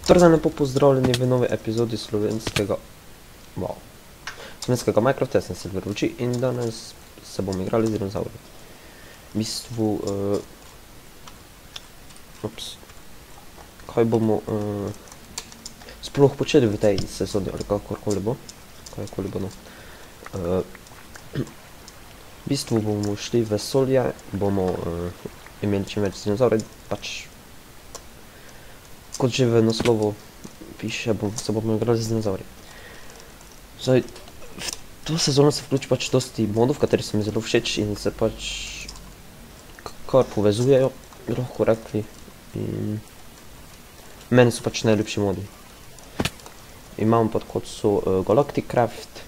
Torej, lepo pozdravljeni v novi epizodi slovenskega Minecrafta, jaz sem Silverwitch in danes se bomo igrali z dinozauri. V bistvu, kaj bomo sploh počeli v tej sezoni ali kakorkoli bo, kajkoli bo, no. V bistvu bomo šli v vesolje, bomo imeli čim več dinozaurov, pač kot že v naslovu piše, se bomo igrali z dinozauri. Zdaj, v to sezono se vključi pač dosti modov, kateri so mi zelo všeč in se pač kar povezujejo, bi lahko rekli. In meni so pač najljubši modi. Imam pa kot so Galactic Craft,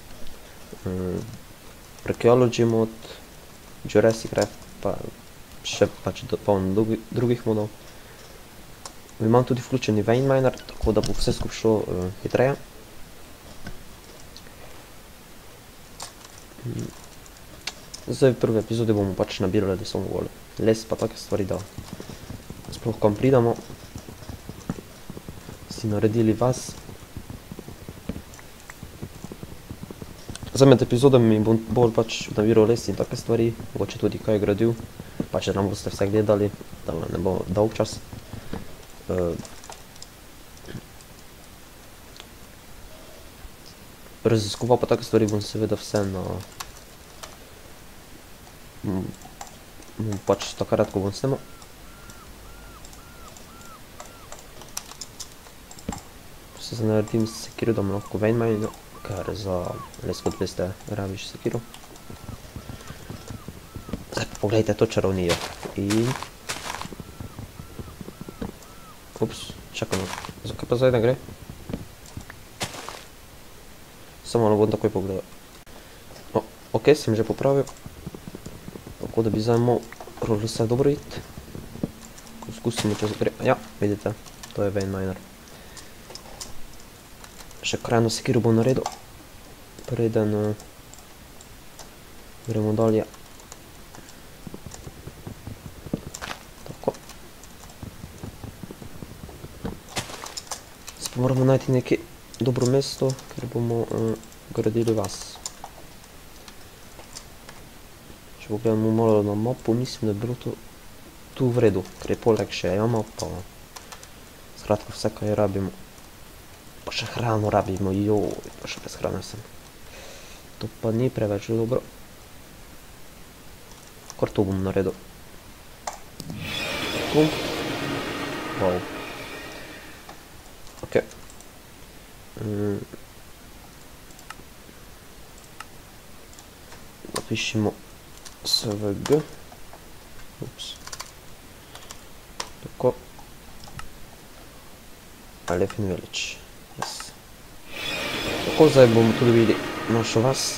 Archaeology mod, Jurassic Craft, pa še pač polno drugih modov. Imam tudi vključeni Vein Miner, tako da bo vse skupaj šlo hitreje. Zdaj v prvi epizodi bomo pač nabirali, da samo bolj les pa take stvari, da sploh kam pridemo. Si naredili vas. Zdaj med epizodami bom bolj pač nabiral les in take stvari, mogoče tudi kaj gradil, pa če nam boste vse gledali, da ne bo dolg čas. Raziskoval pa take stvari bom seveda vse na pač takrat, ko bom snemal. Se naredim sekiru, da bom lahko Vein Miner, ker za les, kot veste, rabiš sekiru. Zdaj pa pogledajte to čarovnijo in čakamo, zakaj pa zdaj ne gre? Samo ne bom takoj pogledal. Ok, sem že popravil. Tako da bi zdaj moralo vse dobro iti. Poskusimo, če gre. Ja, vidite, to je Vein Miner. Še krajno sekiru bom naredil, preden gremo dalje. Moramo najti nekje dobro mesto, ker bomo gradili vas. Če pogledamo malo na mapu, mislim, da je bilo to tu v redu, ker je poleg še jama, pa skratka vse, kaj rabimo. Pa še hrano rabimo, joj, pa še bez hrane sem. To pa ni preveč dobro. Kar to bom naredil. Tu. Wow. Ok. Napišimo SVG. Tako. Elephant Village. Yes. Tako, zdaj bomo tudi videli našo vas.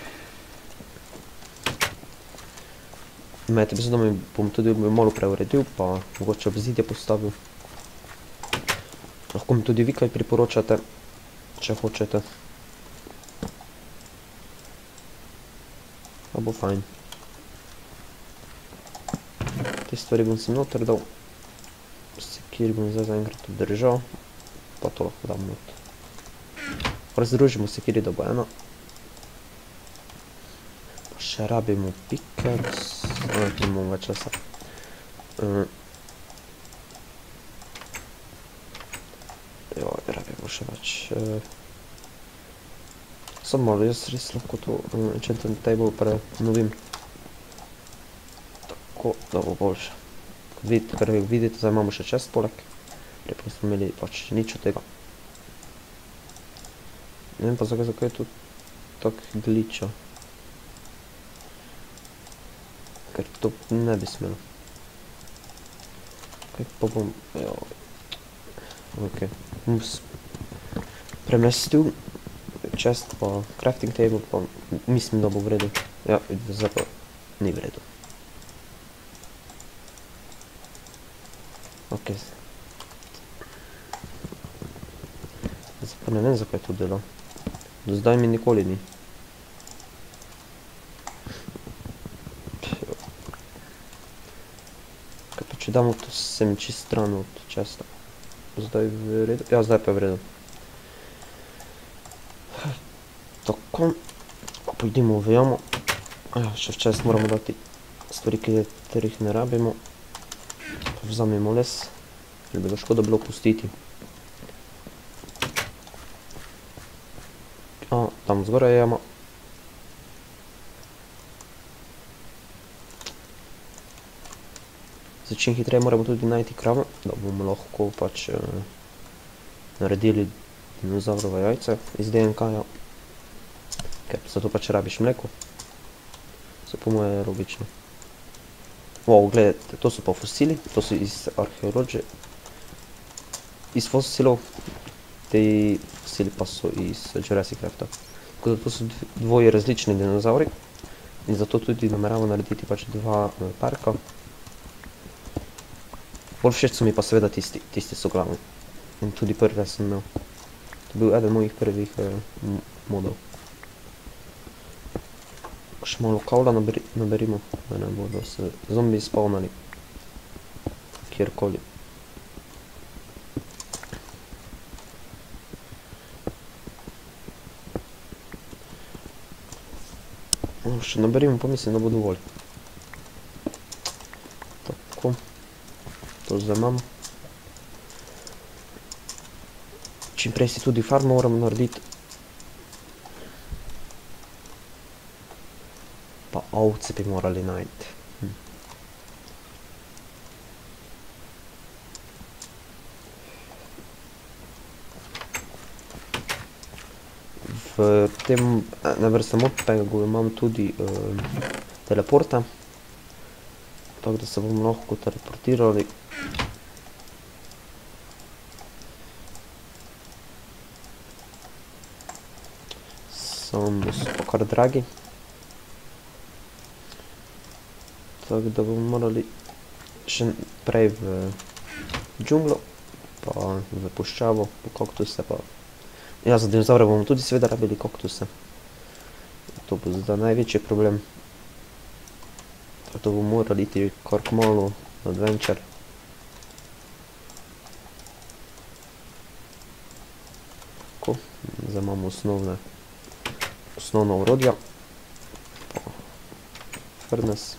Med epizodami bom tudi malo preuredil, pa mogoče obzidje postavil. Lahko mi tudi vi kaj priporočate, če hočete. Pa bo fajn. Te stvari bom si noter dal. Sekir bom zdaj zaenkrat obdržal. Pa to lahko dam not. Razdružimo sekiri, da bo eno. Pa še rabimo pickaxe. Imamo več časa. Rabimo še več. Samo malo, jaz res lahko to enchanting table prenovim. Tako, da bo boljše. Kar vidite, zdaj imamo še chest poleg. Prej smo imeli pač nič od tega. Ne vem pa zakaj je to tako glitcha. Ker to ne bi smelo. Kaj pa bom... Ok, bom premestil chest pa crafting table, pa mislim, da bo v redu. Ja, zdaj pa ni v redu. Ok. Zdaj pa ne vem, zakaj to dela. Do zdaj mi nikoli ni. Kaj pa če damo to sem čist stran od chesta. zdaj v redu. Ja, zdaj pa je v redu. Tako. Pojdimo v jamo. Ja, še včasih moramo dati stvari, katerih ne rabimo. Vzamemo les, ker bi ga škoda bilo pustiti. A, tam zgoraj je jama. Zdaj, čim hitreje moramo tudi najti kravo, da bomo lahko pač naredili dinozavrova jajca iz DNK-ja. Ker zato pač rabiš mleko. Se po moje je logično. Wow, gledajte, to so pa fosili, to so iz arheoloģije. Iz fosilov. Te fosili pa so iz Jurassic Crafta. Tako da to so dvoje različni dinozauri. In zato tudi nameramo narediti pač dva parka. Bolj všeč so mi pa seveda tisti so glavni. In tudi prve sem imel. To je bil eden mojih prvih modov. Še malo kavla naberimo, da ne bodo se zombi spavnali kjerkoli. Še naberimo, pa mislim, da bo dovolj. Tako. To zdaj imamo. Čim prej si tudi farmo moramo narediti. Pa ovce bi morali najti. V tem nevrste modpegu imam tudi teleporta. Tako da se bomo lahko teleportirali. Samo so pa kar dragi. Tako da bomo morali še prej v džunglo, pa v puščavo, po kaktuse pa... Ja, za dinozaure bomo tudi seveda rabili kaktuse. To bo zdaj največji problem. Tako da bomo morali iti kar kmalu na adventure. Tako, zdaj imamo osnovna orodja. Furnace.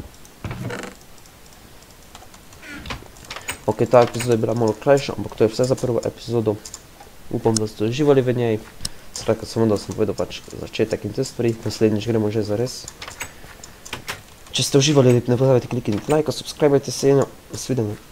Ok, ta epizoda je bila malo krajša, ampak to je vse za prvo epizodo. Upam, da ste uživali v njej. Skratka, samo da sem povedal pač začetek in te stvari. Naslednjič gremo že zares. Če ste uživali, ne pozabite klikniti like, subscribajte se in nas vidimo.